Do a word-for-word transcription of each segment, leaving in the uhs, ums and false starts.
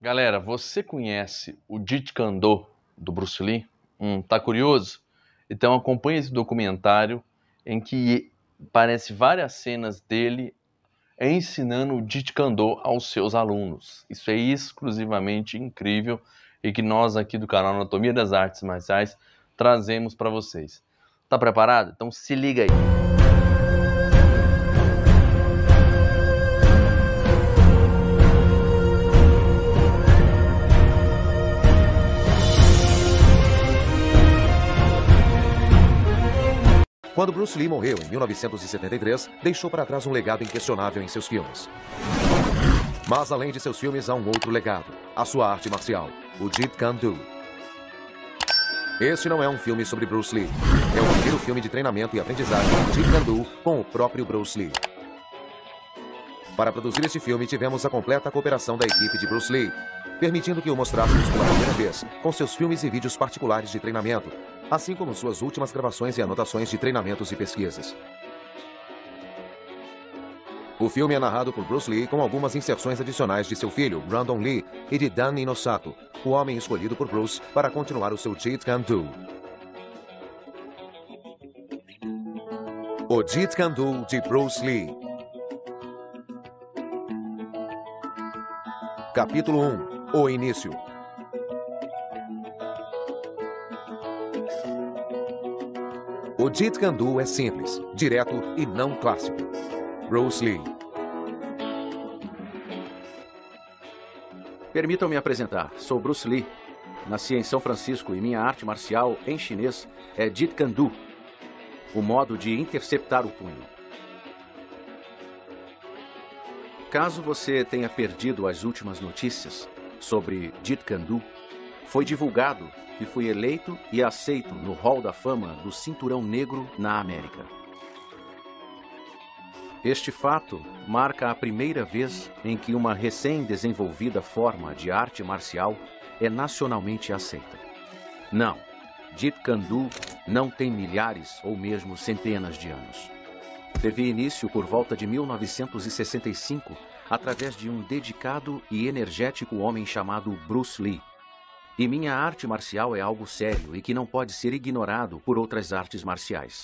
Galera, você conhece o Jeet Kune Do do Bruce Lee? Hum, tá curioso? Então acompanhe esse documentário em que parece várias cenas dele ensinando o Jeet Kune Do aos seus alunos. Isso é exclusivamente incrível e que nós aqui do canal Anatomia das Artes Marciais trazemos para vocês. Tá preparado? Então se liga aí. Quando Bruce Lee morreu em mil novecentos e setenta e três, deixou para trás um legado inquestionável em seus filmes. Mas além de seus filmes, há um outro legado, a sua arte marcial, o Jeet Kune Do. Este não é um filme sobre Bruce Lee. É o primeiro filme de treinamento e aprendizagem de Jeet Kune Do com o próprio Bruce Lee. Para produzir este filme, tivemos a completa cooperação da equipe de Bruce Lee, permitindo que o mostrássemos pela primeira vez, com seus filmes e vídeos particulares de treinamento, assim como suas últimas gravações e anotações de treinamentos e pesquisas. O filme é narrado por Bruce Lee com algumas inserções adicionais de seu filho, Brandon Lee, e de Dan Inosato, o homem escolhido por Bruce para continuar o seu Jeet Kune Do. O Jeet Kune Do de Bruce Lee. Capítulo um. O início. O Jeet Kune Do é simples, direto e não clássico. Bruce Lee. Permitam-me apresentar. Sou Bruce Lee. Nasci em São Francisco e minha arte marcial, em chinês, é Jeet Kune Do, o modo de interceptar o punho. Caso você tenha perdido as últimas notícias sobre Jeet Kune Do, foi divulgado e fui eleito e aceito no Hall da Fama do Cinturão Negro na América. Este fato marca a primeira vez em que uma recém-desenvolvida forma de arte marcial é nacionalmente aceita. Não, Jeet Kune Do não tem milhares ou mesmo centenas de anos. Teve início por volta de mil novecentos e sessenta e cinco, através de um dedicado e energético homem chamado Bruce Lee. E minha arte marcial é algo sério e que não pode ser ignorado por outras artes marciais.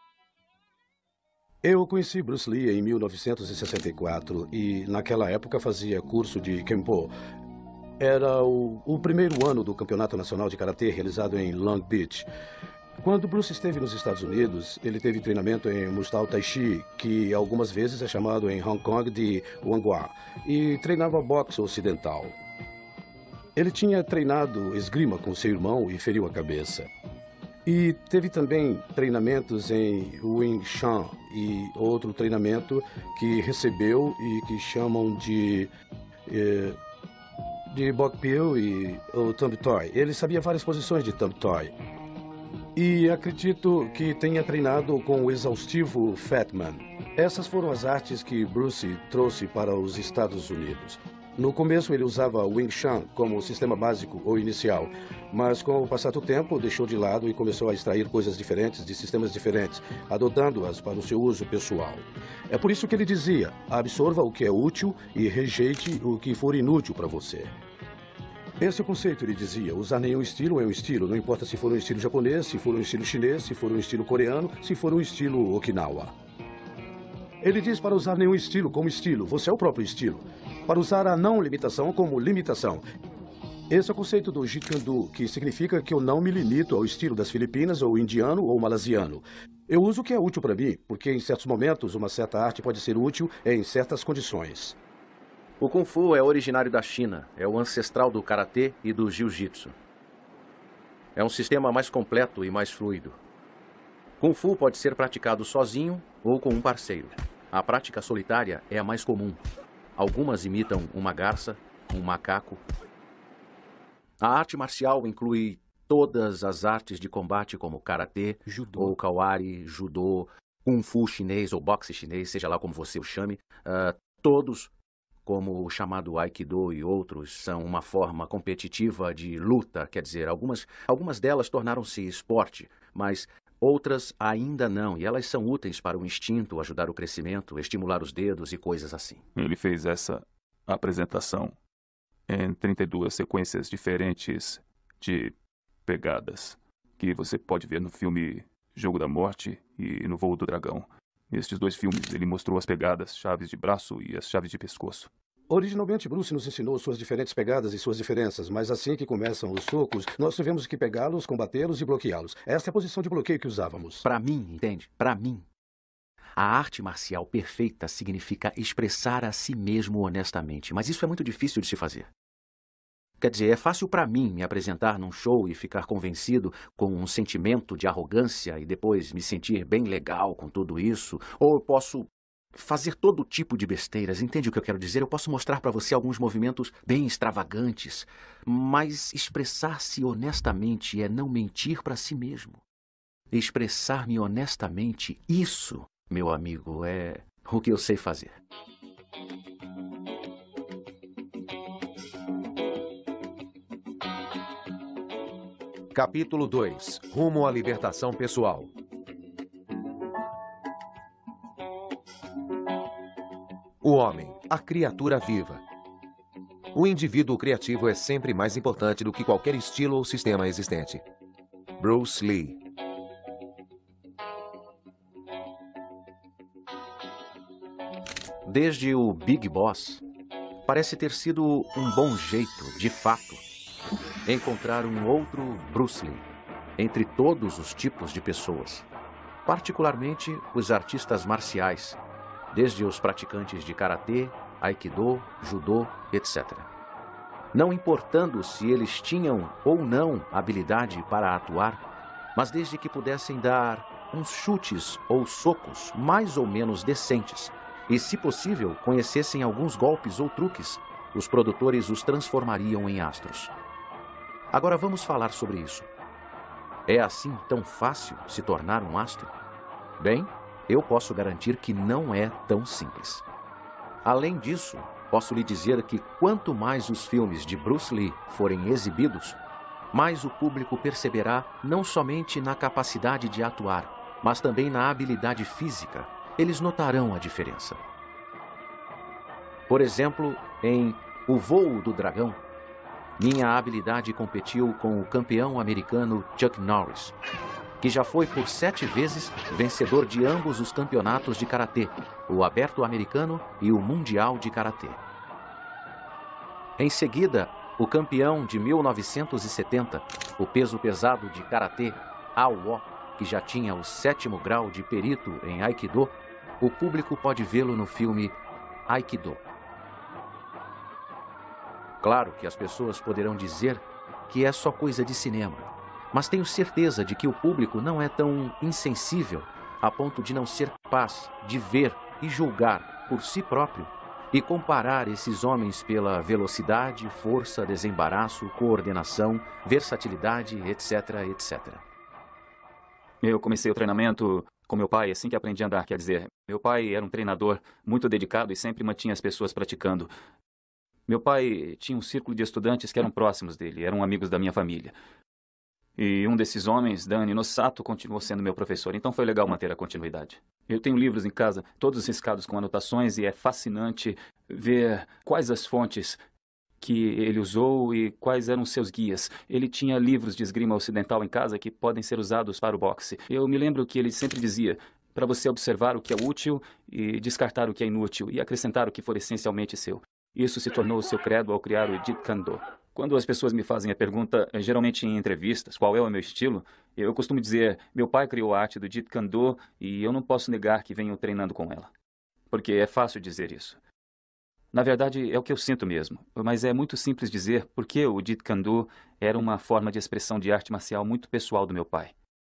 Eu conheci Bruce Lee em mil novecentos e sessenta e quatro e naquela época fazia curso de Kempo. Era o, o primeiro ano do Campeonato Nacional de Karatê realizado em Long Beach. Quando Bruce esteve nos Estados Unidos, ele teve treinamento em Mustau Tai Chi, que algumas vezes é chamado em Hong Kong de Wanghua, e treinava boxe ocidental. Ele tinha treinado esgrima com seu irmão e feriu a cabeça. E teve também treinamentos em Wing Chun e outro treinamento que recebeu e que chamam de... Eh, de Bok Piu e o Thumb Toy. Ele sabia várias posições de Thumb Toy. E acredito que tenha treinado com o exaustivo Fatman. Essas foram as artes que Bruce trouxe para os Estados Unidos. No começo ele usava Wing Chun como sistema básico ou inicial, mas com o passar do tempo deixou de lado e começou a extrair coisas diferentes de sistemas diferentes, adotando-as para o seu uso pessoal. É por isso que ele dizia, absorva o que é útil e rejeite o que for inútil para você. Esse é o conceito, ele dizia, usar nenhum estilo é um estilo, não importa se for um estilo japonês, se for um estilo chinês, se for um estilo coreano, se for um estilo Okinawa. Ele diz para usar nenhum estilo como estilo, você é o próprio estilo. Para usar a não limitação como limitação. Esse é o conceito do Jeet Kune Do, que significa que eu não me limito ao estilo das Filipinas, ou indiano, ou malasiano. Eu uso o que é útil para mim, porque em certos momentos uma certa arte pode ser útil em certas condições. O Kung Fu é originário da China, é o ancestral do Karatê e do Jiu-Jitsu. É um sistema mais completo e mais fluido. Kung Fu pode ser praticado sozinho ou com um parceiro. A prática solitária é a mais comum. Algumas imitam uma garça, um macaco. A arte marcial inclui todas as artes de combate como karatê, judô, ou kawari, judô, kung fu chinês ou boxe chinês, seja lá como você o chame. Uh, todos, como o chamado aikido e outros, são uma forma competitiva de luta. Quer dizer, algumas, algumas delas tornaram-se esporte, mas outras ainda não, e elas são úteis para o instinto, ajudar o crescimento, estimular os dedos e coisas assim. Ele fez essa apresentação em trinta e duas sequências diferentes de pegadas, que você pode ver no filme Jogo da Morte e no Voo do Dragão. Nestes dois filmes, ele mostrou as pegadas, chaves de braço e as chaves de pescoço. Originalmente, Bruce nos ensinou suas diferentes pegadas e suas diferenças, mas assim que começam os socos, nós tivemos que pegá-los, combatê-los e bloqueá-los. Esta é a posição de bloqueio que usávamos. Para mim, entende? Para mim, a arte marcial perfeita significa expressar a si mesmo honestamente, mas isso é muito difícil de se fazer. Quer dizer, é fácil para mim me apresentar num show e ficar convencido com um sentimento de arrogância e depois me sentir bem legal com tudo isso, ou eu posso fazer todo tipo de besteiras, entende o que eu quero dizer? Eu posso mostrar para você alguns movimentos bem extravagantes, mas expressar-se honestamente é não mentir para si mesmo. Expressar-me honestamente, isso, meu amigo, é o que eu sei fazer. Capítulo dois. Rumo à libertação pessoal. O homem, a criatura viva. O indivíduo criativo é sempre mais importante do que qualquer estilo ou sistema existente. Bruce Lee. Desde o Big Boss, parece ter sido um bom jeito, de fato, encontrar um outro Bruce Lee entre todos os tipos de pessoas, particularmente os artistas marciais, desde os praticantes de karatê, aikido, judô, etcétera. Não importando se eles tinham ou não habilidade para atuar, mas desde que pudessem dar uns chutes ou socos mais ou menos decentes e, se possível, conhecessem alguns golpes ou truques, os produtores os transformariam em astros. Agora vamos falar sobre isso. É assim tão fácil se tornar um astro? Bem, eu posso garantir que não é tão simples. Além disso, posso lhe dizer que quanto mais os filmes de Bruce Lee forem exibidos, mais o público perceberá não somente na capacidade de atuar, mas também na habilidade física. Eles notarão a diferença. Por exemplo, em O Voo do Dragão, minha habilidade competiu com o campeão americano Chuck Norris, que já foi por sete vezes vencedor de ambos os campeonatos de karatê, o aberto americano e o mundial de karatê. Em seguida, o campeão de mil novecentos e setenta, o peso pesado de karatê, Aowo, que já tinha o sétimo grau de perito em aikido, o público pode vê-lo no filme Aikido. Claro que as pessoas poderão dizer que é só coisa de cinema, mas tenho certeza de que o público não é tão insensível a ponto de não ser capaz de ver e julgar por si próprio e comparar esses homens pela velocidade, força, desembaraço, coordenação, versatilidade, etc, etcétera. Eu comecei o treinamento com meu pai assim que aprendi a andar, quer dizer, meu pai era um treinador muito dedicado e sempre mantinha as pessoas praticando. Meu pai tinha um círculo de estudantes que eram próximos dele, eram amigos da minha família. E um desses homens, Dan Inosato, continuou sendo meu professor, então foi legal manter a continuidade. Eu tenho livros em casa, todos riscados com anotações, e é fascinante ver quais as fontes que ele usou e quais eram seus guias. Ele tinha livros de esgrima ocidental em casa que podem ser usados para o boxe. Eu me lembro que ele sempre dizia para você observar o que é útil e descartar o que é inútil e acrescentar o que for essencialmente seu. Isso se tornou o seu credo ao criar o Jeet Kune Do. Quando as pessoas me fazem a pergunta, geralmente em entrevistas, qual é o meu estilo, eu costumo dizer, meu pai criou a arte do Jeet Kune Do e eu não posso negar que venho treinando com ela. Porque é fácil dizer isso. Na verdade, é o que eu sinto mesmo, mas é muito simples dizer porque o Jeet Kune Do era uma forma de expressão de arte marcial muito pessoal do meu pai.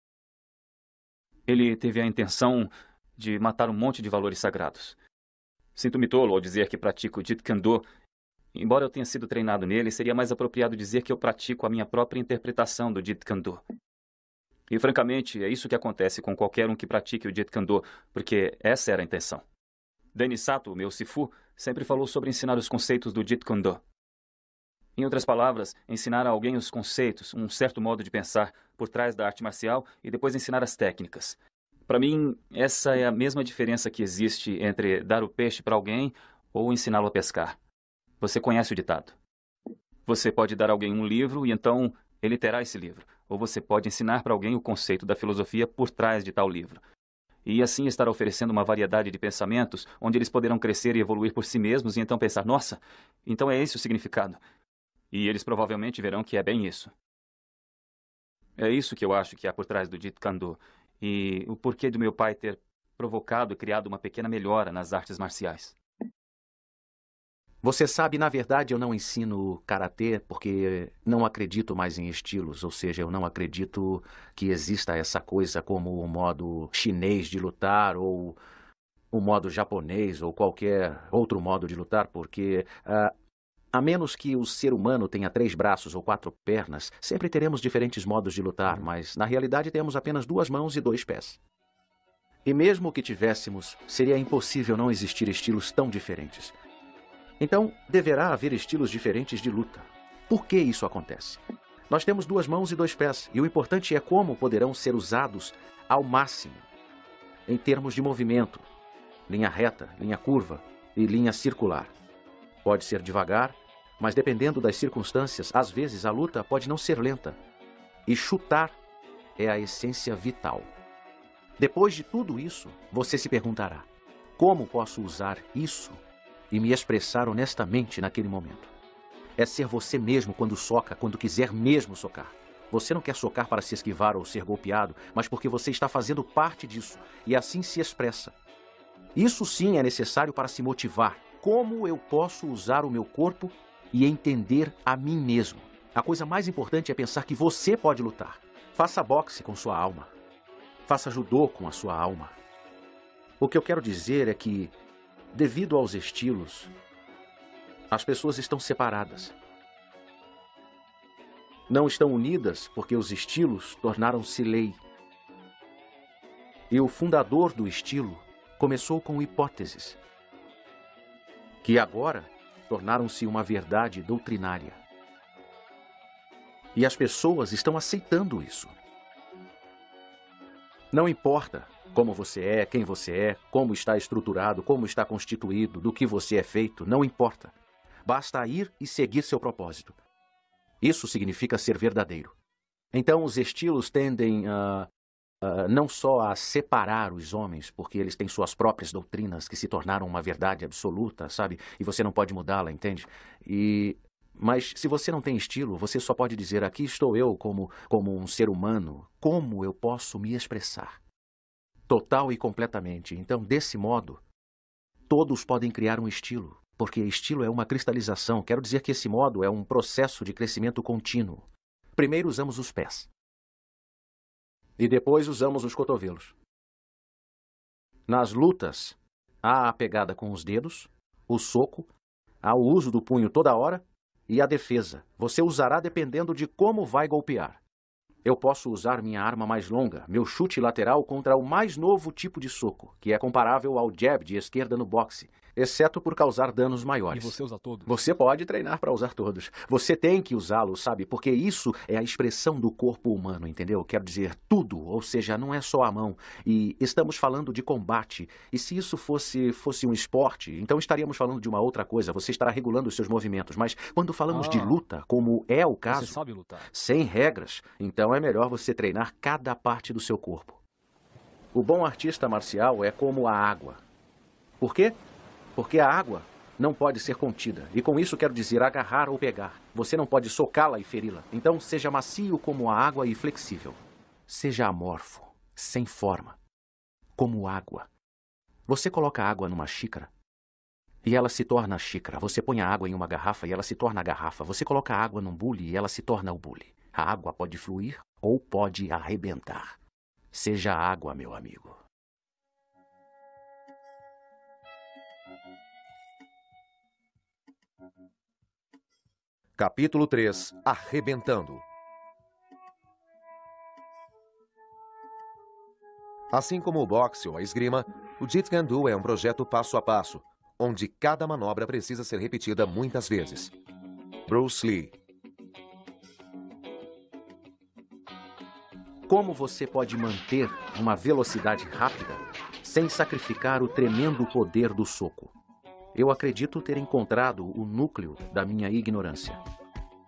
Ele teve a intenção de matar um monte de valores sagrados. Sinto-me tolo ao dizer que pratico o Jeet Kune Do. Embora eu tenha sido treinado nele, seria mais apropriado dizer que eu pratico a minha própria interpretação do Jeet Kune Do. E, francamente, é isso que acontece com qualquer um que pratique o Jeet Kune Do, porque essa era a intenção. Dan Inosato, meu sifu, sempre falou sobre ensinar os conceitos do Jeet Kune Do. Em outras palavras, ensinar a alguém os conceitos, um certo modo de pensar por trás da arte marcial e depois ensinar as técnicas. Para mim, essa é a mesma diferença que existe entre dar o peixe para alguém ou ensiná-lo a pescar. Você conhece o ditado. Você pode dar a alguém um livro e então ele terá esse livro. Ou você pode ensinar para alguém o conceito da filosofia por trás de tal livro. E assim estar oferecendo uma variedade de pensamentos onde eles poderão crescer e evoluir por si mesmos e então pensar, nossa, então é esse o significado. E eles provavelmente verão que é bem isso. É isso que eu acho que há por trás do Jeet Kune Do. E o porquê do meu pai ter provocado e criado uma pequena melhora nas artes marciais. Você sabe, na verdade, eu não ensino karatê porque não acredito mais em estilos. Ou seja, eu não acredito que exista essa coisa como o modo chinês de lutar ou o modo japonês ou qualquer outro modo de lutar, porque uh, a menos que o ser humano tenha três braços ou quatro pernas, sempre teremos diferentes modos de lutar, mas na realidade temos apenas duas mãos e dois pés. E mesmo que tivéssemos, seria impossível não existir estilos tão diferentes. Então, deverá haver estilos diferentes de luta. Por que isso acontece? Nós temos duas mãos e dois pés, e o importante é como poderão ser usados ao máximo, em termos de movimento, linha reta, linha curva e linha circular. Pode ser devagar, mas dependendo das circunstâncias, às vezes a luta pode não ser lenta. E chutar é a essência vital. Depois de tudo isso, você se perguntará, como posso usar isso e me expressar honestamente naquele momento? É ser você mesmo quando soca, quando quiser mesmo socar. Você não quer socar para se esquivar ou ser golpeado, mas porque você está fazendo parte disso e assim se expressa. Isso sim é necessário para se motivar. Como eu posso usar o meu corpo e entender a mim mesmo? A coisa mais importante é pensar que você pode lutar. Faça boxe com sua alma. Faça judô com a sua alma. O que eu quero dizer é que, devido aos estilos, as pessoas estão separadas. Não estão unidas porque os estilos tornaram-se lei. E o fundador do estilo começou com hipóteses, que agora tornaram-se uma verdade doutrinária. E as pessoas estão aceitando isso. Não importa como você é, quem você é, como está estruturado, como está constituído, do que você é feito, não importa. Basta ir e seguir seu propósito. Isso significa ser verdadeiro. Então, os estilos tendem a, a não só a separar os homens, porque eles têm suas próprias doutrinas que se tornaram uma verdade absoluta, sabe? E você não pode mudá-la, entende? E... Mas se você não tem estilo, você só pode dizer, aqui estou eu como, como um ser humano, como eu posso me expressar? Total e completamente. Então, desse modo, todos podem criar um estilo, porque estilo é uma cristalização. Quero dizer que esse modo é um processo de crescimento contínuo. Primeiro usamos os pés. E depois usamos os cotovelos. Nas lutas, há a pegada com os dedos, o soco, há o uso do punho toda hora, e a defesa, você usará dependendo de como vai golpear. Eu posso usar minha arma mais longa, meu chute lateral contra o mais novo tipo de soco, que é comparável ao jab de esquerda no boxe, exceto por causar danos maiores. E você usa todos? Você pode treinar para usar todos. Você tem que usá-los, sabe? Porque isso é a expressão do corpo humano, entendeu? Quero dizer, tudo, ou seja, não é só a mão. E estamos falando de combate. E se isso fosse, fosse um esporte, então estaríamos falando de uma outra coisa. Você estará regulando os seus movimentos. Mas quando falamos ah, de luta, como é o caso, você sabe lutar. Sem regras, então é melhor você treinar cada parte do seu corpo. O bom artista marcial é como a água. Por quê? Porque a água não pode ser contida. E com isso quero dizer agarrar ou pegar. Você não pode socá-la e feri-la. Então seja macio como a água e flexível. Seja amorfo, sem forma, como água. Você coloca a água numa xícara e ela se torna a xícara. Você põe a água em uma garrafa e ela se torna a garrafa. Você coloca a água num bule e ela se torna o bule. A água pode fluir ou pode arrebentar. Seja água, meu amigo. Capítulo três. Arrebentando. Assim como o boxe ou a esgrima, o Jeet Kune Do é um projeto passo a passo, onde cada manobra precisa ser repetida muitas vezes. Bruce Lee. Como você pode manter uma velocidade rápida sem sacrificar o tremendo poder do soco? Eu acredito ter encontrado o núcleo da minha ignorância.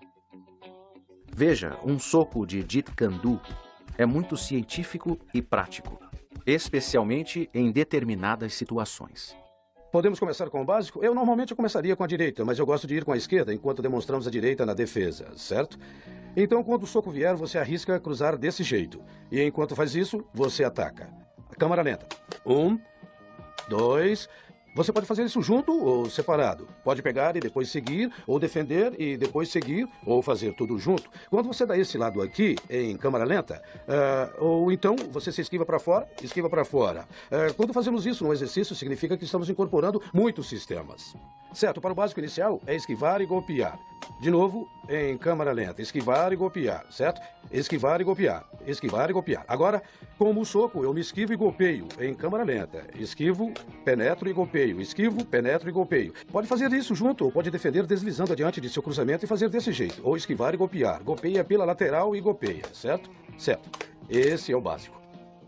Veja, um soco de Jeet Kune Do é muito científico e prático, especialmente em determinadas situações. Podemos começar com o básico? Eu normalmente começaria com a direita, mas eu gosto de ir com a esquerda enquanto demonstramos a direita na defesa, certo? Então, quando o soco vier, você arrisca cruzar desse jeito. E enquanto faz isso, você ataca. Câmara lenta. Um, dois... Você pode fazer isso junto ou separado. Pode pegar e depois seguir, ou defender e depois seguir, ou fazer tudo junto. Quando você dá esse lado aqui, em câmara lenta, uh, ou então você se esquiva para fora, esquiva para fora. Uh, quando fazemos isso no exercício, significa que estamos incorporando muitos sistemas. Certo, para o básico inicial é esquivar e golpear. De novo, em câmara lenta, esquivar e golpear, certo? Esquivar e golpear, esquivar e golpear. Agora, como o soco, eu me esquivo e golpeio em câmara lenta. Esquivo, penetro e golpeio. Esquivo, penetro e golpeio. Pode fazer isso junto ou pode defender deslizando adiante de seu cruzamento e fazer desse jeito. Ou esquivar e golpear. Golpeia pela lateral e golpeia, certo? Certo. Esse é o básico.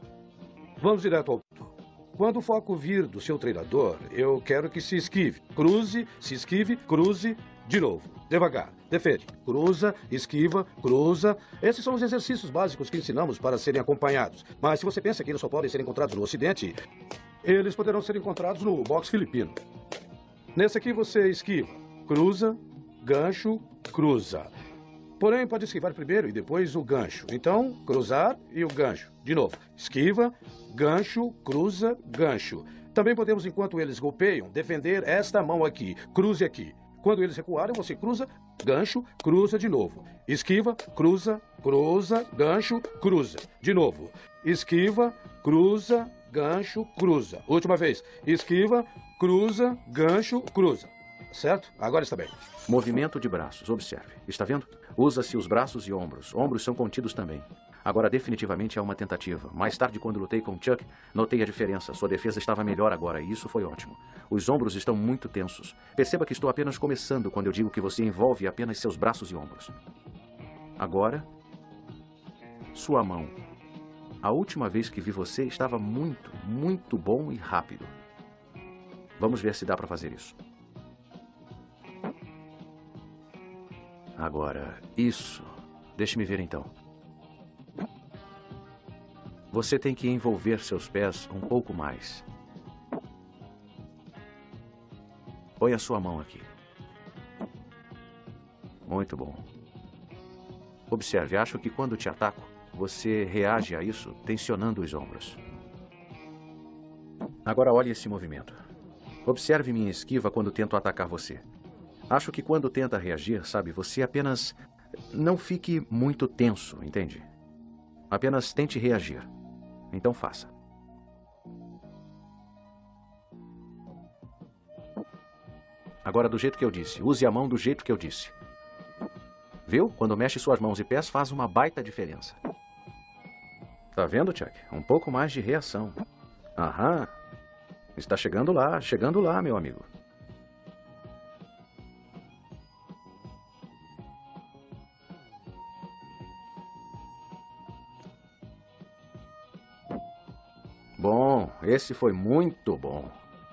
Vamos direto ao ponto. Quando o foco vir do seu treinador, eu quero que se esquive. Cruze, se esquive, cruze, de novo. Devagar. Defende. Cruza, esquiva, cruza. Esses são os exercícios básicos que ensinamos para serem acompanhados. Mas se você pensa que eles só podem ser encontrados no Ocidente, eles poderão ser encontrados no boxe filipino. Nesse aqui você esquiva. Cruza, gancho, cruza. Porém, pode esquivar primeiro e depois o gancho. Então, cruzar e o gancho. De novo. Esquiva, gancho, cruza, gancho. Também podemos, enquanto eles golpeiam, defender esta mão aqui. Cruze aqui. Quando eles recuarem, você cruza, gancho, cruza de novo. Esquiva, cruza, cruza, gancho, cruza. De novo. Esquiva, cruza, gancho, cruza. Última vez. Esquiva, cruza, gancho, cruza. Certo? Agora está bem. Movimento de braços. Observe. Está vendo? Usa-se os braços e ombros. Ombros são contidos também. Agora, definitivamente é uma tentativa. Mais tarde, quando lutei com Chuck, notei a diferença. Sua defesa estava melhor agora e isso foi ótimo. Os ombros estão muito tensos. Perceba que estou apenas começando quando eu digo que você envolve apenas seus braços e ombros. Agora, sua mão. A última vez que vi você estava muito, muito bom e rápido. Vamos ver se dá para fazer isso. Agora, isso. Deixe-me ver então. Você tem que envolver seus pés um pouco mais. Põe a sua mão aqui. Muito bom. Observe, acho que quando te ataco, você reage a isso tensionando os ombros. Agora olhe esse movimento. Observe minha esquiva quando tento atacar você. Acho que quando tenta reagir, sabe, você apenas não fique muito tenso, entende? Apenas tente reagir. Então faça. Agora do jeito que eu disse. Use a mão do jeito que eu disse. Viu? Quando mexe suas mãos e pés faz uma baita diferença. Tá vendo, Chuck? Um pouco mais de reação. Aham. Está chegando lá, chegando lá, meu amigo. Bom, esse foi muito bom.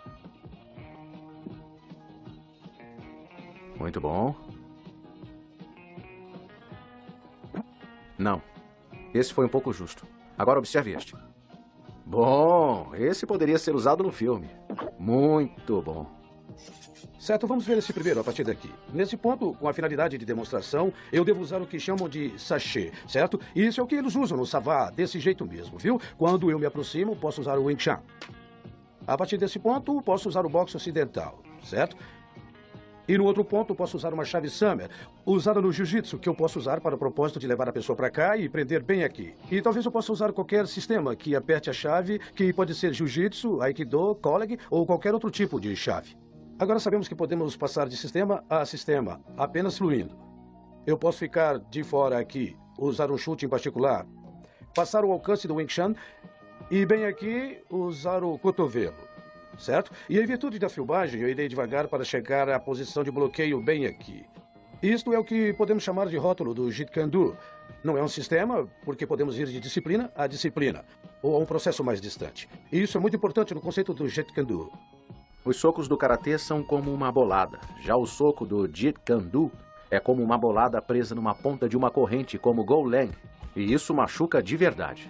Muito bom. Não. Esse foi um pouco justo. Agora observe este. Bom, esse poderia ser usado no filme. Muito bom. Certo, vamos ver esse primeiro a partir daqui. Nesse ponto, com a finalidade de demonstração, eu devo usar o que chamam de sachê, certo? Isso é o que eles usam no savá, desse jeito mesmo, viu? Quando eu me aproximo, posso usar o Wing Chun. A partir desse ponto, posso usar o boxe ocidental, certo? E no outro ponto, posso usar uma chave Summer, usada no Jiu-Jitsu, que eu posso usar para o propósito de levar a pessoa para cá e prender bem aqui. E talvez eu possa usar qualquer sistema que aperte a chave, que pode ser Jiu-Jitsu, Aikido, Colleg ou qualquer outro tipo de chave. Agora sabemos que podemos passar de sistema a sistema, apenas fluindo. Eu posso ficar de fora aqui, usar um chute em particular, passar o alcance do Wing Chun e bem aqui usar o cotovelo, certo? E em virtude da filmagem, eu irei devagar para chegar à posição de bloqueio bem aqui. Isto é o que podemos chamar de rótulo do Jeet Kune Do. Não é um sistema, porque podemos ir de disciplina a disciplina, ou a um processo mais distante. E isso é muito importante no conceito do Jeet Kune Do. Os socos do karatê são como uma bolada. Já o soco do Jeet Kune Do É como uma bolada presa numa ponta de uma corrente como Go Lang, e isso machuca de verdade.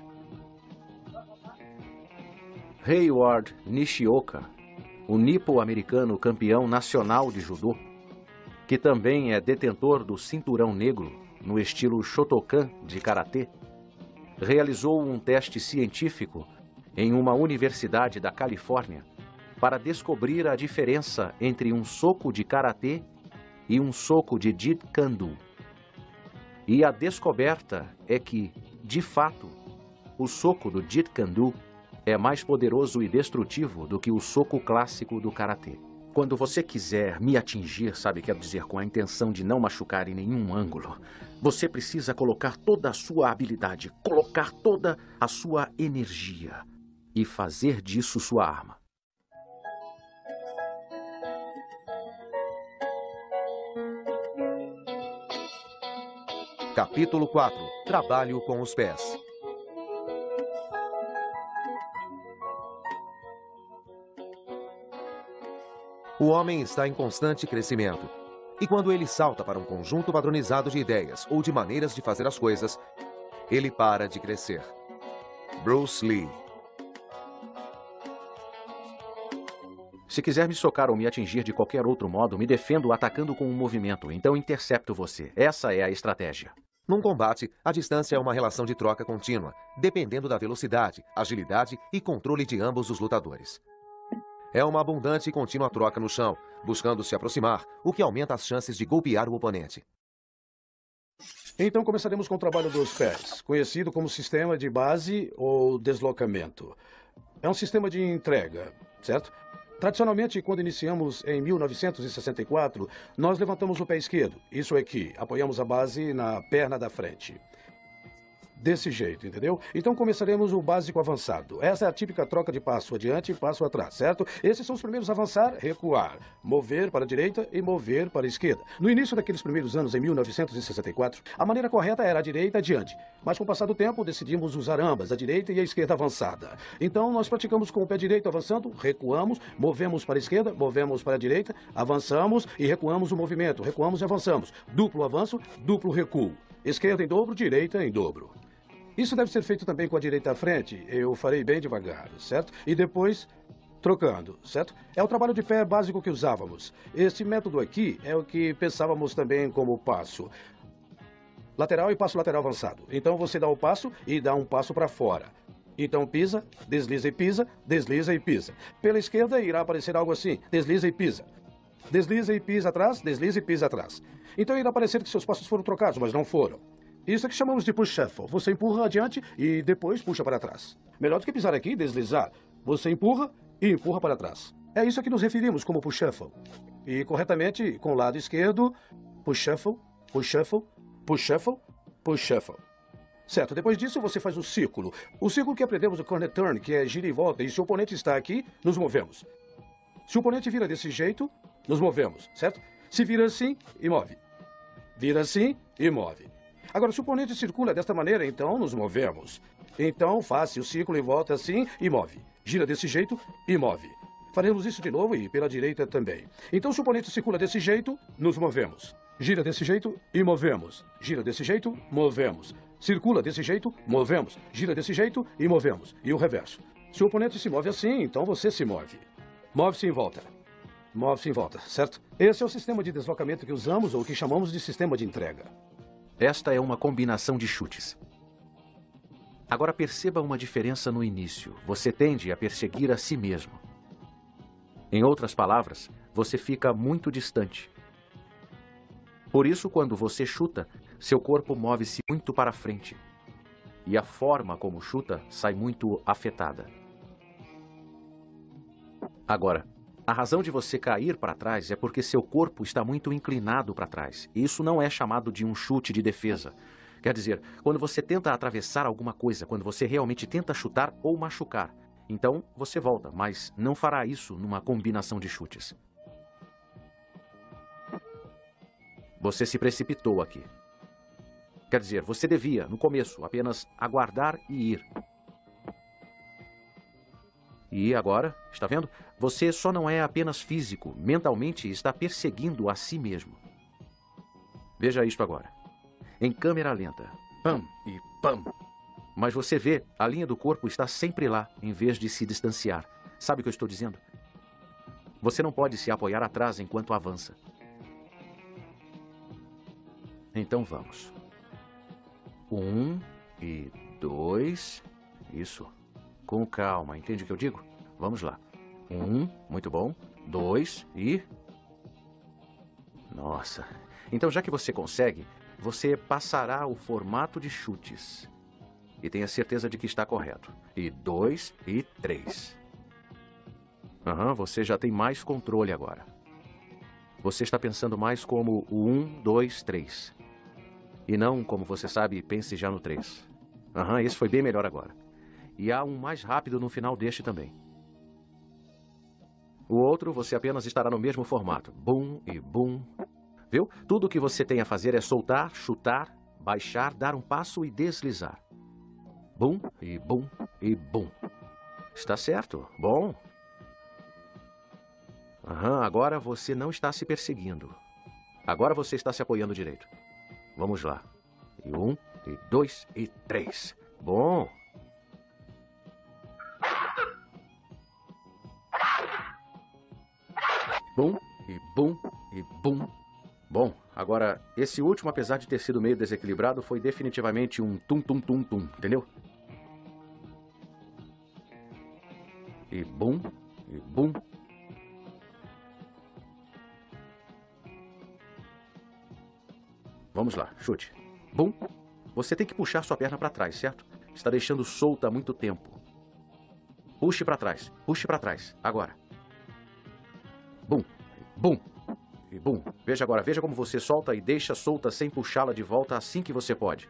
Hayward Nishioka, o nipo-americano campeão nacional de judô, que também é detentor do cinturão negro no estilo Shotokan de karatê, realizou um teste científico em uma universidade da Califórnia para descobrir a diferença entre um soco de karatê e um soco de Jeet Kune Do. E a descoberta é que, de fato, o soco do Jeet Kune Do é mais poderoso e destrutivo do que o soco clássico do karatê. Quando você quiser me atingir, sabe, quero dizer, com a intenção de não machucar em nenhum ângulo, você precisa colocar toda a sua habilidade, colocar toda a sua energia e fazer disso sua arma. Capítulo quatro. Trabalho com os pés. O homem está em constante crescimento. E quando ele salta para um conjunto padronizado de ideias ou de maneiras de fazer as coisas, ele para de crescer. Bruce Lee. Se quiser me socar ou me atingir de qualquer outro modo, me defendo atacando com um movimento, então intercepto você. Essa é a estratégia. Num combate, a distância é uma relação de troca contínua, dependendo da velocidade, agilidade e controle de ambos os lutadores. É uma abundante e contínua troca no chão, buscando se aproximar, o que aumenta as chances de golpear o oponente. Então começaremos com o trabalho dos pés, conhecido como sistema de base ou deslocamento. É um sistema de entrega, certo? Tradicionalmente, quando iniciamos em mil novecentos e sessenta e quatro, nós levantamos o pé esquerdo. Isso aqui, apoiamos a base na perna da frente. Desse jeito, entendeu? Então começaremos o básico avançado. Essa é a típica troca de passo adiante e passo atrás, certo? Esses são os primeiros: avançar, recuar, mover para a direita e mover para a esquerda. No início daqueles primeiros anos, em mil novecentos e sessenta e quatro, a maneira correta era a direita adiante. Mas com o passar do tempo, decidimos usar ambas, a direita e a esquerda avançada. Então nós praticamos com o pé direito avançando, recuamos, movemos para a esquerda, movemos para a direita, avançamos e recuamos o movimento, recuamos e avançamos. Duplo avanço, duplo recuo. Esquerda em dobro, direita em dobro. Isso deve ser feito também com a direita à frente. Eu farei bem devagar, certo? E depois, trocando, certo? É o trabalho de pé básico que usávamos. Este método aqui é o que pensávamos também como passo. Lateral e passo lateral avançado. Então você dá o passo e dá um passo para fora. Então pisa, desliza e pisa, desliza e pisa. Pela esquerda irá aparecer algo assim: desliza e pisa. Desliza e pisa atrás, desliza e pisa atrás. Então irá parecer que seus passos foram trocados, mas não foram. Isso é que chamamos de push shuffle. Você empurra adiante e depois puxa para trás. Melhor do que pisar aqui e deslizar. Você empurra e empurra para trás. É isso a que nos referimos como push shuffle. E corretamente, com o lado esquerdo, push shuffle, push shuffle, push shuffle, push shuffle. Certo, depois disso você faz o círculo. O círculo que aprendemos, o corner turn, que é gira e volta. E se o oponente está aqui, nos movemos. Se o oponente vira desse jeito, nos movemos, certo? Se vira assim, e move. Vira assim e move. Agora, se o oponente circula desta maneira, então nos movemos. Então, faça o círculo e volta assim e move. Gira desse jeito e move. Faremos isso de novo e pela direita também. Então, se o oponente circula desse jeito, nos movemos. Gira desse jeito e movemos. Gira desse jeito, movemos. Circula desse jeito, movemos. Gira desse jeito e movemos. E o reverso. Se o oponente se move assim, então você se move. Move-se em volta. Move-se em volta, certo? Esse é o sistema de deslocamento que usamos ou que chamamos de sistema de entrega. Esta é uma combinação de chutes. Agora perceba uma diferença no início. Você tende a perseguir a si mesmo. Em outras palavras, você fica muito distante. Por isso, quando você chuta, seu corpo move-se muito para frente. E a forma como chuta sai muito afetada. Agora, a razão de você cair para trás é porque seu corpo está muito inclinado para trás. E isso não é chamado de um chute de defesa. Quer dizer, quando você tenta atravessar alguma coisa, quando você realmente tenta chutar ou machucar, então você volta, mas não fará isso numa combinação de chutes. Você se precipitou aqui. Quer dizer, você devia, no começo, apenas aguardar e ir. E agora, está vendo? Você só não é apenas físico, mentalmente está perseguindo a si mesmo. Veja isto agora. Em câmera lenta. Pam e pam. Mas você vê, a linha do corpo está sempre lá, em vez de se distanciar. Sabe o que eu estou dizendo? Você não pode se apoiar atrás enquanto avança. Então vamos. Um e dois. Isso. Com calma, entende o que eu digo? Vamos lá. Um, muito bom. Dois e... Nossa. Então, já que você consegue, você passará o formato de chutes. E tenha certeza de que está correto. E dois e três. Aham, você já tem mais controle agora. Você está pensando mais como o um, dois, três. E não, como você sabe, pense já no três. Aham, esse foi bem melhor agora. E há um mais rápido no final deste também. O outro, você apenas estará no mesmo formato. Bum e bum. Viu? Tudo o que você tem a fazer é soltar, chutar, baixar, dar um passo e deslizar. Bum e bum e bum. Está certo. Bom. Aham, agora você não está se perseguindo. Agora você está se apoiando direito. Vamos lá. E um, e dois, e três. Bom. Bum, e bum, e bum. Bom, agora, esse último, apesar de ter sido meio desequilibrado, foi definitivamente um tum-tum-tum-tum, entendeu? E bum, e bum. Vamos lá, chute. Bum. Você tem que puxar sua perna para trás, certo? Está deixando solta há muito tempo. Puxe para trás, puxe para trás, agora. Bum, bum e bum. Veja agora, veja como você solta e deixa solta sem puxá-la de volta assim que você pode.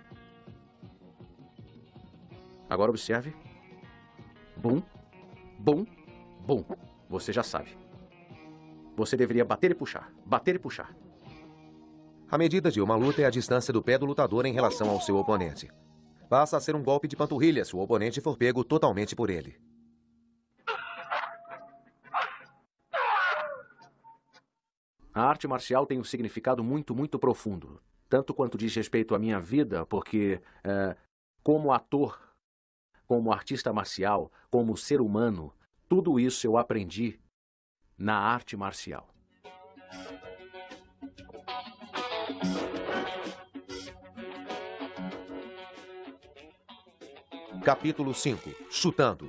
Agora observe. Bum, bum, bum. Você já sabe. Você deveria bater e puxar, bater e puxar. A medida de uma luta é a distância do pé do lutador em relação ao seu oponente. Passa a ser um golpe de panturrilha se o oponente for pego totalmente por ele. A arte marcial tem um significado muito, muito profundo. Tanto quanto diz respeito à minha vida, porque é, como ator, como artista marcial, como ser humano, tudo isso eu aprendi na arte marcial. Capítulo cinco. Chutando.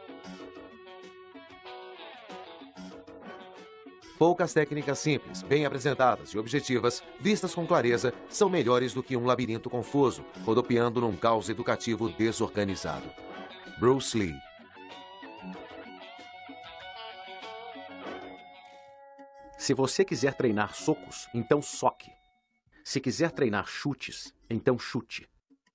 Poucas técnicas simples, bem apresentadas e objetivas, vistas com clareza, são melhores do que um labirinto confuso, rodopiando num caos educativo desorganizado. Bruce Lee. Se você quiser treinar socos, então soque. Se quiser treinar chutes, então chute.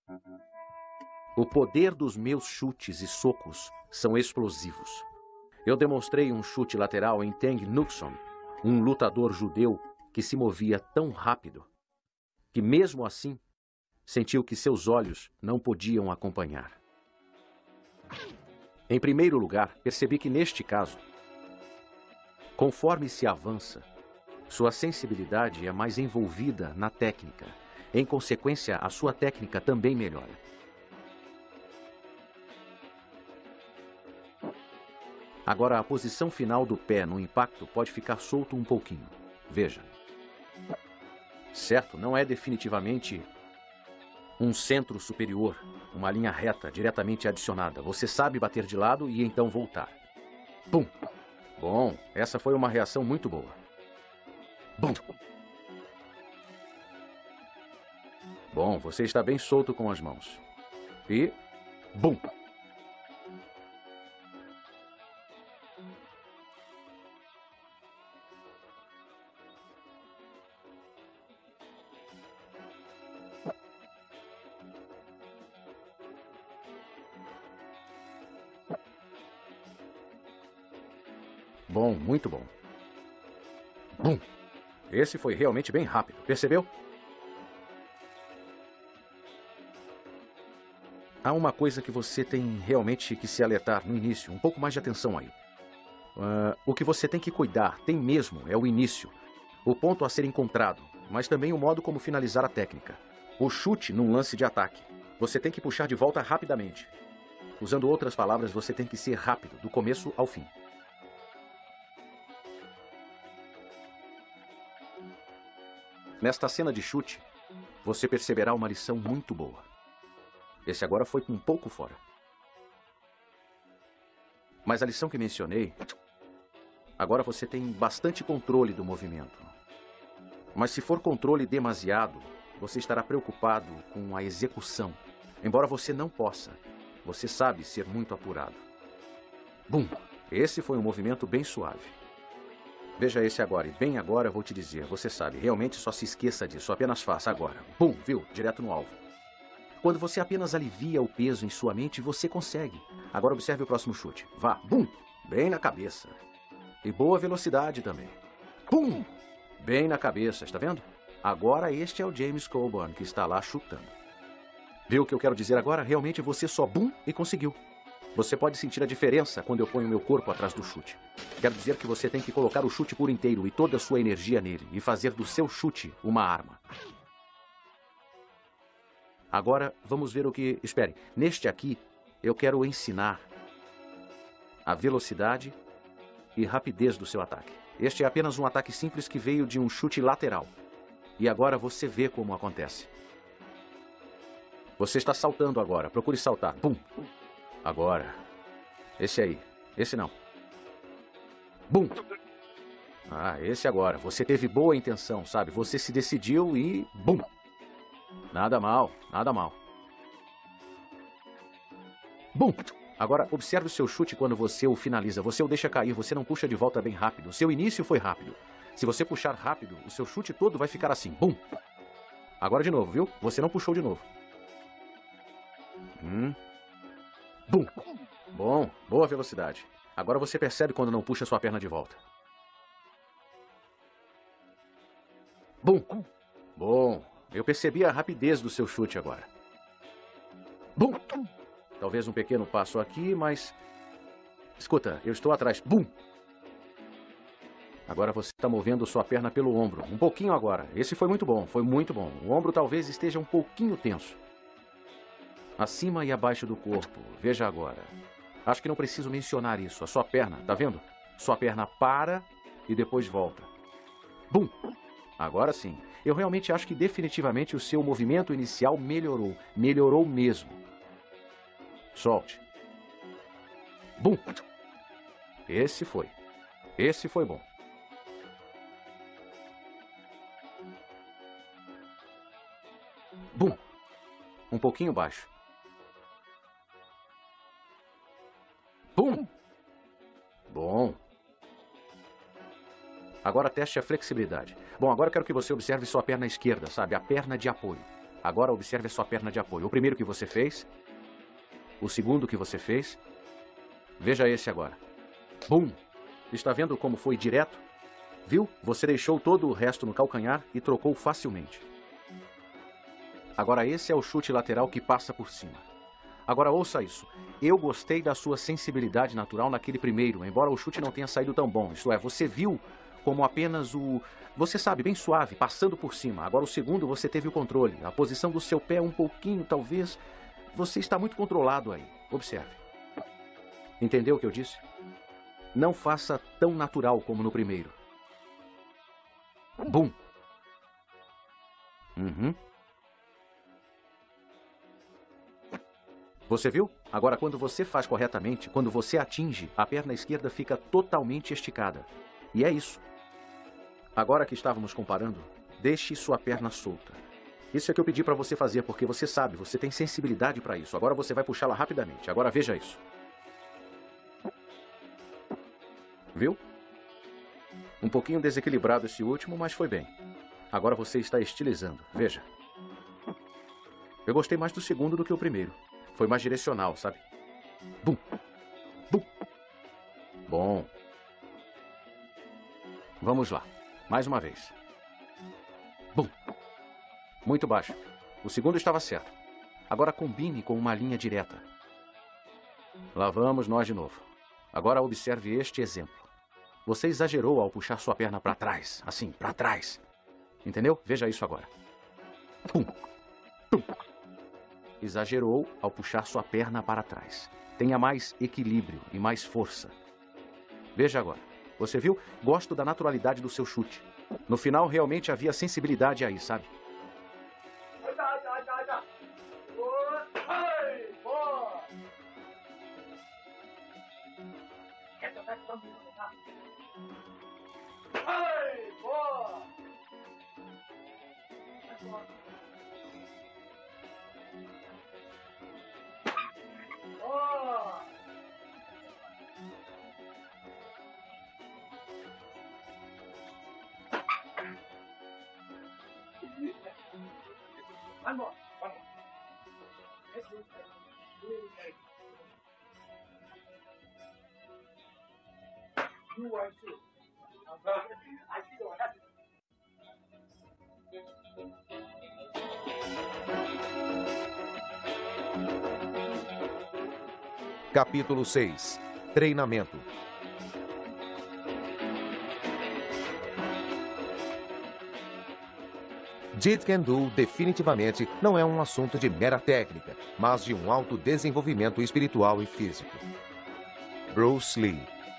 O poder dos meus chutes e socos são explosivos. Eu demonstrei um chute lateral em Tang Nuxon, um lutador judeu que se movia tão rápido que, mesmo assim, sentiu que seus olhos não podiam acompanhar. Em primeiro lugar, percebi que, neste caso, conforme se avança, sua sensibilidade é mais envolvida na técnica. Em consequência, a sua técnica também melhora. Agora, a posição final do pé no impacto pode ficar solto um pouquinho. Veja. Certo, não é definitivamente um centro superior, uma linha reta diretamente adicionada. Você sabe bater de lado e então voltar. Pum! Bom, essa foi uma reação muito boa. Bum! Bom, você está bem solto com as mãos. E... bum! Bom, muito bom. Bum! Esse foi realmente bem rápido, percebeu? Há uma coisa que você tem realmente que se alertar no início, um pouco mais de atenção aí. Uh, o que você tem que cuidar, tem mesmo, é o início. O ponto a ser encontrado, mas também o modo como finalizar a técnica. O chute num lance de ataque. Você tem que puxar de volta rapidamente. Usando outras palavras, você tem que ser rápido, do começo ao fim. Nesta cena de chute, você perceberá uma lição muito boa. Esse agora foi um pouco fora. Mas a lição que mencionei, agora você tem bastante controle do movimento. Mas se for controle demasiado, você estará preocupado com a execução. Embora você não possa, você sabe ser muito apurado. Bum! Esse foi um movimento bem suave. Veja esse agora, e bem agora eu vou te dizer, você sabe, realmente só se esqueça disso, apenas faça agora. Bum! Viu? Direto no alvo. Quando você apenas alivia o peso em sua mente, você consegue. Agora observe o próximo chute. Vá, bum! Bem na cabeça. E boa velocidade também. Pum! Bem na cabeça, está vendo? Agora este é o James Coburn que está lá chutando. Viu o que eu quero dizer agora? Realmente você só bum e conseguiu. Você pode sentir a diferença quando eu ponho meu corpo atrás do chute. Quero dizer que você tem que colocar o chute por inteiro e toda a sua energia nele e fazer do seu chute uma arma. Agora, vamos ver o que... Espere, neste aqui, eu quero ensinar a velocidade e rapidez do seu ataque. Este é apenas um ataque simples que veio de um chute lateral. E agora você vê como acontece. Você está saltando agora. Procure saltar. Bum. Agora. Esse aí. Esse não. Bum. Ah, esse agora. Você teve boa intenção, sabe? Você se decidiu e... Bum. Nada mal. Nada mal. Bum. Agora, observe o seu chute quando você o finaliza. Você o deixa cair, você não puxa de volta bem rápido. O seu início foi rápido. Se você puxar rápido, o seu chute todo vai ficar assim. Bum. Agora de novo, viu? Você não puxou de novo. Hum. Bum. Bom, boa velocidade. Agora você percebe quando não puxa sua perna de volta. Bum. Bom, eu percebi a rapidez do seu chute agora. Bum. Talvez um pequeno passo aqui, mas... Escuta, eu estou atrás. Bum. Agora você está movendo sua perna pelo ombro. Um pouquinho agora. Esse foi muito bom, foi muito bom. O ombro talvez esteja um pouquinho tenso. Acima e abaixo do corpo. Veja agora. Acho que não preciso mencionar isso. A sua perna, tá vendo? Sua perna para e depois volta. Bum! Agora sim. Eu realmente acho que definitivamente o seu movimento inicial melhorou. Melhorou mesmo. Solte. Bum! Esse foi. Esse foi bom. Bum! Um pouquinho baixo. Bum! Bom. Agora teste a flexibilidade. Bom, agora eu quero que você observe sua perna esquerda, sabe? A perna de apoio. Agora observe a sua perna de apoio. O primeiro que você fez. O segundo que você fez. Veja esse agora. Bum! Está vendo como foi direto? Viu? Você deixou todo o resto no calcanhar e trocou facilmente. Agora esse é o chute lateral que passa por cima. Agora ouça isso. Eu gostei da sua sensibilidade natural naquele primeiro, embora o chute não tenha saído tão bom. Isto é, você viu como apenas o... Você sabe, bem suave, passando por cima. Agora o segundo você teve o controle. A posição do seu pé um pouquinho, talvez... Você está muito controlado aí. Observe. Entendeu o que eu disse? Não faça tão natural como no primeiro. Bum! Uhum. Você viu? Agora, quando você faz corretamente, quando você atinge, a perna esquerda fica totalmente esticada. E é isso. Agora que estávamos comparando, deixe sua perna solta. Isso é que eu pedi para você fazer, porque você sabe, você tem sensibilidade para isso. Agora você vai puxá-la rapidamente. Agora veja isso. Viu? Um pouquinho desequilibrado esse último, mas foi bem. Agora você está estilizando. Veja. Eu gostei mais do segundo do que o primeiro. Foi mais direcional, sabe? Bum! Bum! Bom. Vamos lá. Mais uma vez. Bum! Muito baixo. O segundo estava certo. Agora combine com uma linha direta. Lá vamos nós de novo. Agora observe este exemplo. Você exagerou ao puxar sua perna para trás. Assim, para trás. Entendeu? Veja isso agora. Pum. Pum. Exagerou ao puxar sua perna para trás. Tenha mais equilíbrio e mais força. Veja agora. Você viu? Gosto da naturalidade do seu chute. No final, realmente havia sensibilidade aí, sabe? Capítulo seis. Treinamento. Jeet Kune Do definitivamente não é um assunto de mera técnica, mas de um alto desenvolvimento espiritual e físico. Bruce Lee.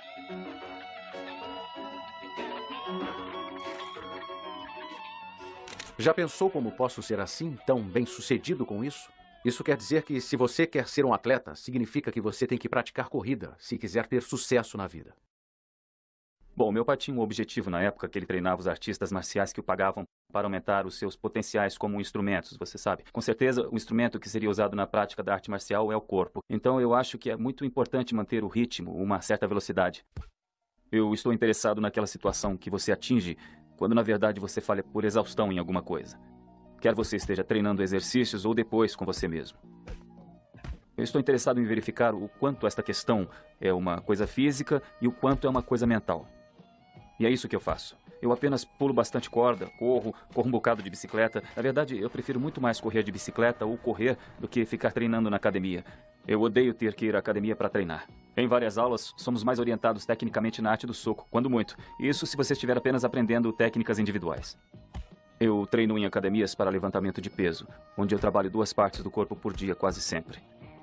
Já pensou como posso ser assim, tão bem-sucedido com isso? Isso quer dizer que se você quer ser um atleta, significa que você tem que praticar corrida, se quiser ter sucesso na vida. Bom, meu pai tinha um objetivo na época que ele treinava os artistas marciais que o pagavam para aumentar os seus potenciais como instrumentos, você sabe. Com certeza, o instrumento que seria usado na prática da arte marcial é o corpo. Então, eu acho que é muito importante manter o ritmo, uma certa velocidade. Eu estou interessado naquela situação que você atinge quando, na verdade, você falha por exaustão em alguma coisa. Quer você esteja treinando exercícios ou depois com você mesmo. Eu estou interessado em verificar o quanto esta questão é uma coisa física e o quanto é uma coisa mental. E é isso que eu faço. Eu apenas pulo bastante corda, corro, corro um bocado de bicicleta. Na verdade, eu prefiro muito mais correr de bicicleta ou correr do que ficar treinando na academia. Eu odeio ter que ir à academia para treinar. Em várias aulas, somos mais orientados tecnicamente na arte do soco, quando muito. Isso se você estiver apenas aprendendo técnicas individuais. Eu treino em academias para levantamento de peso, onde eu trabalho duas partes do corpo por dia quase sempre.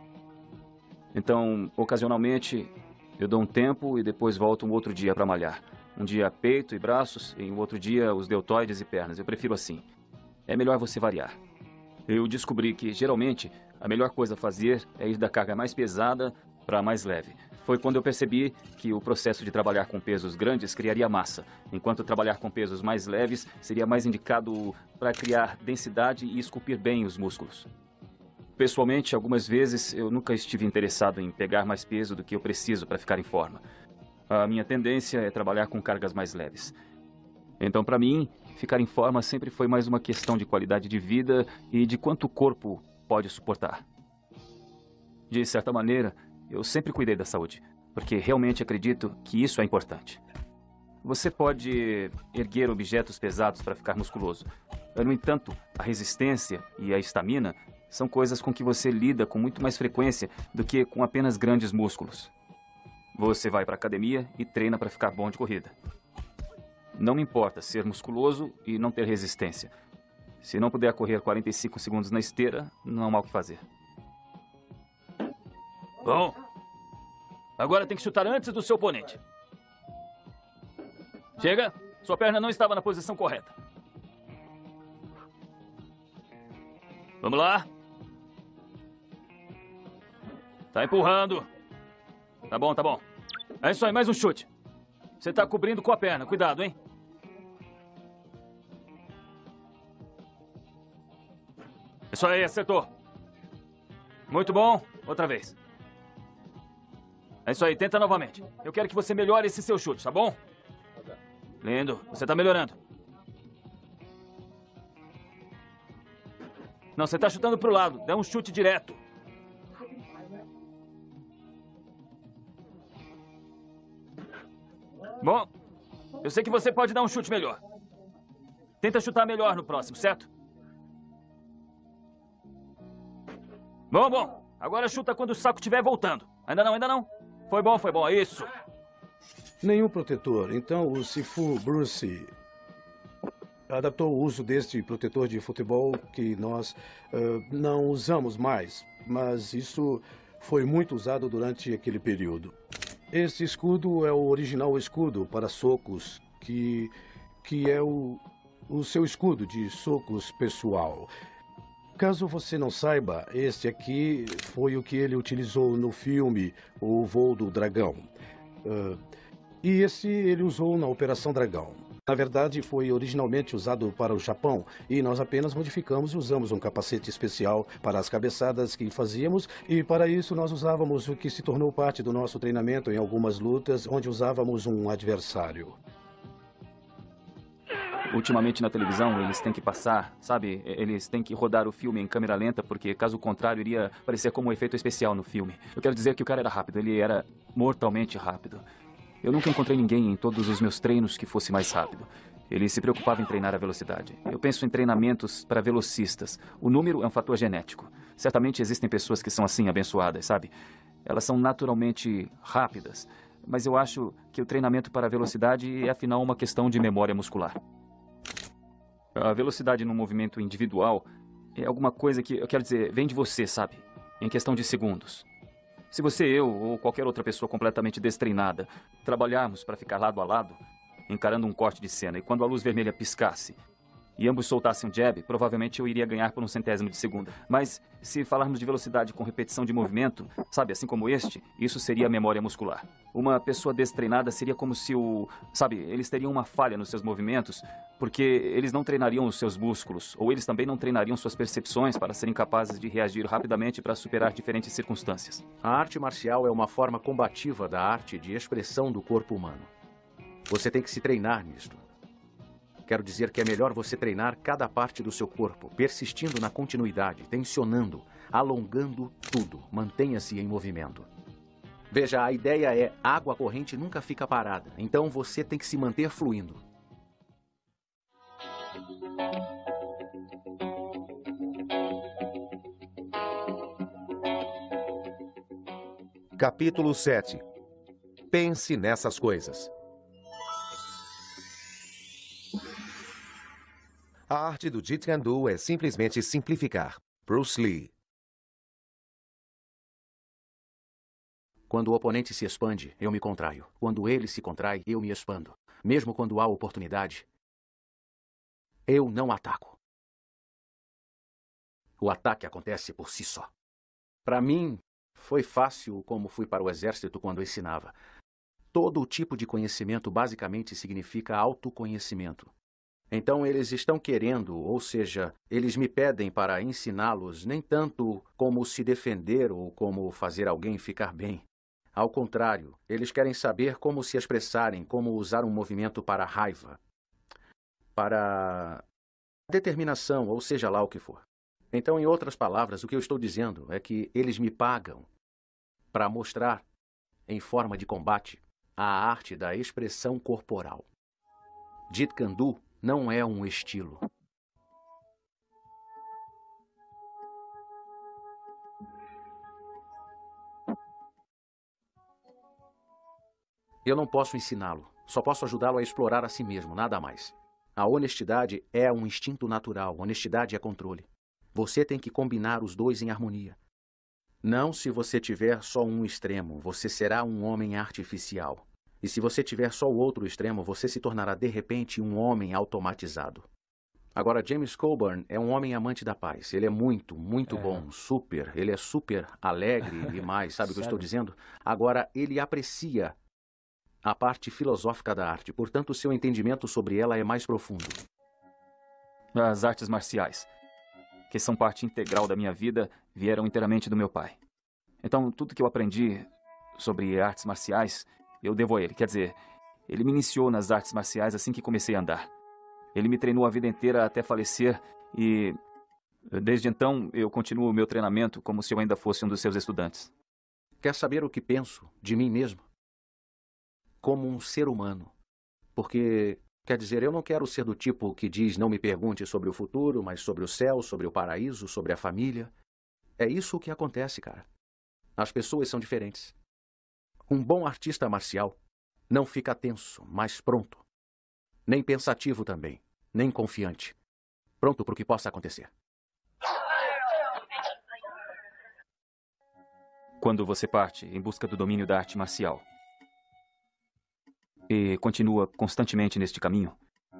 Então, ocasionalmente, eu dou um tempo e depois volto um outro dia para malhar. Um dia peito e braços, e um outro dia os deltoides e pernas. Eu prefiro assim. É melhor você variar. Eu descobri que, geralmente, a melhor coisa a fazer é ir da carga mais pesada para a mais leve. Foi quando eu percebi que o processo de trabalhar com pesos grandes criaria massa, enquanto trabalhar com pesos mais leves seria mais indicado para criar densidade e esculpir bem os músculos. Pessoalmente, algumas vezes eu nunca estive interessado em pegar mais peso do que eu preciso para ficar em forma. A minha tendência é trabalhar com cargas mais leves. Então, para mim, ficar em forma sempre foi mais uma questão de qualidade de vida e de quanto o corpo pode suportar. De certa maneira, eu sempre cuidei da saúde, porque realmente acredito que isso é importante. Você pode erguer objetos pesados para ficar musculoso. No entanto, a resistência e a estamina são coisas com que você lida com muito mais frequência do que com apenas grandes músculos. Você vai para a academia e treina para ficar bom de corrida. Não me importa ser musculoso e não ter resistência. Se não puder correr quarenta e cinco segundos na esteira, não há o que fazer. Bom, agora tem que chutar antes do seu oponente. Chega, sua perna não estava na posição correta. Vamos lá. Tá empurrando. Tá bom, tá bom. É isso aí, mais um chute. Você tá cobrindo com a perna, cuidado, hein? Isso aí, acertou. Muito bom, outra vez. É isso aí, tenta novamente. Eu quero que você melhore esse seu chute, tá bom? Lindo, você tá melhorando. Não, você tá chutando pro lado, dá um chute direto. Bom, eu sei que você pode dar um chute melhor. Tenta chutar melhor no próximo, certo? Bom, bom. Agora chuta quando o saco estiver voltando. Ainda não, ainda não. Foi bom, foi bom. Isso. Nenhum protetor. Então o Sifu Bruce adaptou o uso deste protetor de futebol que nós uh, não usamos mais, mas isso foi muito usado durante aquele período. Este escudo é o original escudo para socos, que, que é o, o seu escudo de socos pessoal. Caso você não saiba, este aqui foi o que ele utilizou no filme O Voo do Dragão. Uh, e esse ele usou na Operação Dragão. Na verdade, foi originalmente usado para o Japão e nós apenas modificamos e usamos um capacete especial para as cabeçadas que fazíamos e para isso nós usávamos o que se tornou parte do nosso treinamento em algumas lutas onde usávamos um adversário. Ultimamente na televisão eles têm que passar, sabe? Eles têm que rodar o filme em câmera lenta porque caso contrário iria parecer como um efeito especial no filme. Eu quero dizer que o cara era rápido, ele era mortalmente rápido. Eu nunca encontrei ninguém em todos os meus treinos que fosse mais rápido. Ele se preocupava em treinar a velocidade. Eu penso em treinamentos para velocistas. O número é um fator genético. Certamente existem pessoas que são assim, abençoadas, sabe? Elas são naturalmente rápidas. Mas eu acho que o treinamento para a velocidade é, afinal, uma questão de memória muscular. A velocidade no movimento individual é alguma coisa que, eu quero dizer, vem de você, sabe? Em questão de segundos. Se você, eu ou qualquer outra pessoa completamente destreinada trabalharmos para ficar lado a lado, encarando um corte de cena, e quando a luz vermelha piscasse e ambos soltassem um jab, provavelmente eu iria ganhar por um centésimo de segundo. Mas se falarmos de velocidade com repetição de movimento, sabe, assim como este, isso seria memória muscular. Uma pessoa destreinada seria como se o... Sabe, eles teriam uma falha nos seus movimentos porque eles não treinariam os seus músculos, ou eles também não treinariam suas percepções para serem capazes de reagir rapidamente para superar diferentes circunstâncias. A arte marcial é uma forma combativa da arte de expressão do corpo humano. Você tem que se treinar nisto. Quero dizer que é melhor você treinar cada parte do seu corpo, persistindo na continuidade, tensionando, alongando tudo. Mantenha-se em movimento. Veja, a ideia é água corrente nunca fica parada, então você tem que se manter fluindo. Capítulo sete. Pense nessas coisas. A arte do Jeet Kune Do é simplesmente simplificar. Bruce Lee. Quando o oponente se expande, eu me contraio. Quando ele se contrai, eu me expando. Mesmo quando há oportunidade, eu não ataco. O ataque acontece por si só. Para mim, foi fácil como fui para o exército quando ensinava. Todo tipo de conhecimento basicamente significa autoconhecimento. Então eles estão querendo, ou seja, eles me pedem para ensiná-los nem tanto como se defender ou como fazer alguém ficar bem. Ao contrário, eles querem saber como se expressarem, como usar um movimento para raiva, para determinação, ou seja lá o que for. Então, em outras palavras, o que eu estou dizendo é que eles me pagam para mostrar, em forma de combate, a arte da expressão corporal. Jeet Kune Do não é um estilo. Eu não posso ensiná-lo, só posso ajudá-lo a explorar a si mesmo, nada mais. A honestidade é um instinto natural, honestidade é controle. Você tem que combinar os dois em harmonia. Não se você tiver só um extremo, você será um homem artificial. E se você tiver só o outro extremo, você se tornará de repente um homem automatizado. Agora, James Coburn é um homem amante da paz. Ele é muito, muito é. bom, super. Ele é super alegre e mais, sabe o que eu estou dizendo? Agora, ele aprecia a parte filosófica da arte, portanto, seu entendimento sobre ela é mais profundo. As artes marciais, que são parte integral da minha vida, vieram inteiramente do meu pai. Então, tudo que eu aprendi sobre artes marciais, eu devo a ele. Quer dizer, ele me iniciou nas artes marciais assim que comecei a andar. Ele me treinou a vida inteira até falecer e, desde então, eu continuo o meu treinamento como se eu ainda fosse um dos seus estudantes. Quer saber o que penso de mim mesmo? Como um ser humano. Porque, quer dizer, eu não quero ser do tipo que diz não me pergunte sobre o futuro, mas sobre o céu, sobre o paraíso, sobre a família. É isso o que acontece, cara. As pessoas são diferentes. Um bom artista marcial não fica tenso, mas pronto. Nem pensativo também. nem confiante. Pronto para o que possa acontecer. Quando você parte em busca do domínio da arte marcial e continua constantemente neste caminho,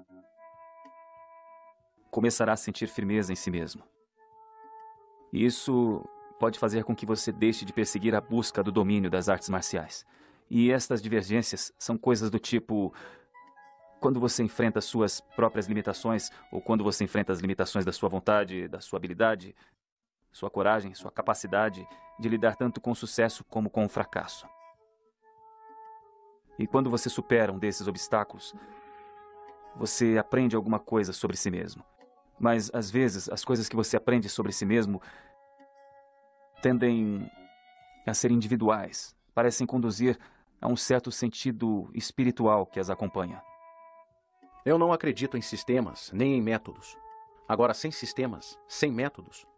começará a sentir firmeza em si mesmo. E isso pode fazer com que você deixe de perseguir a busca do domínio das artes marciais. E estas divergências são coisas do tipo: quando você enfrenta suas próprias limitações, ou quando você enfrenta as limitações da sua vontade, da sua habilidade, sua coragem, sua capacidade de lidar tanto com o sucesso como com o fracasso. E quando você supera um desses obstáculos, você aprende alguma coisa sobre si mesmo. Mas, às vezes, as coisas que você aprende sobre si mesmo tendem a ser individuais, parecem conduzir a um certo sentido espiritual que as acompanha. Eu não acredito em sistemas, nem em métodos. Agora, sem sistemas, sem métodos,